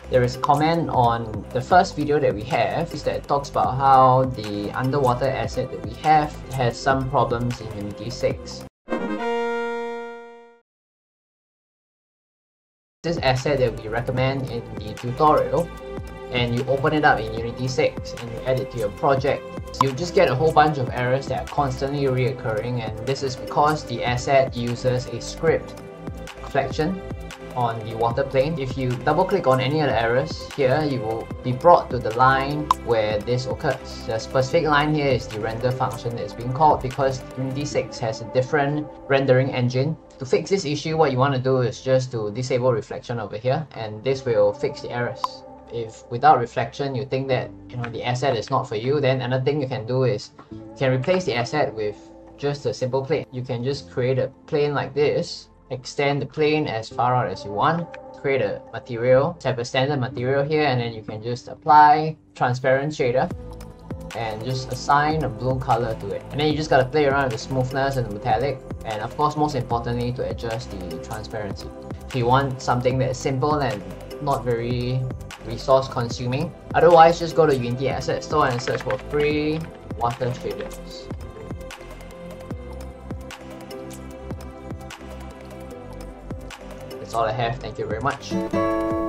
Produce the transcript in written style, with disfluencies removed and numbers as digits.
There is a comment on the first video that we have that talks about how the underwater asset that we have has some problems in Unity 6. This asset that we recommend in the tutorial, and you open it up in Unity 6 and you add it to your project, you just get a whole bunch of errors that are constantly reoccurring, and this is because the asset uses a script reflection on the water plane. If you double click on any of the errors here, you will be brought to the line where this occurs. The specific line here is the render function that is being called because Unity 6 has a different rendering engine. To fix this issue, what you want to do is just to disable reflection over here, and this will fix the errors. If without reflection you think that the asset is not for you, then another thing you can do is you can replace the asset with just a simple plane. You can just create a plane like this, extend the plane as far out as you want, create a material, have a standard material here, and then you can just apply transparent shader and just assign a blue color to it. And then you just gotta play around with the smoothness and the metallic, and of course most importantly to adjust the transparency. If you want something that is simple and not very resource consuming, otherwise just go to Unity Asset Store and search for free water shaders. That's all I have. Thank you very much.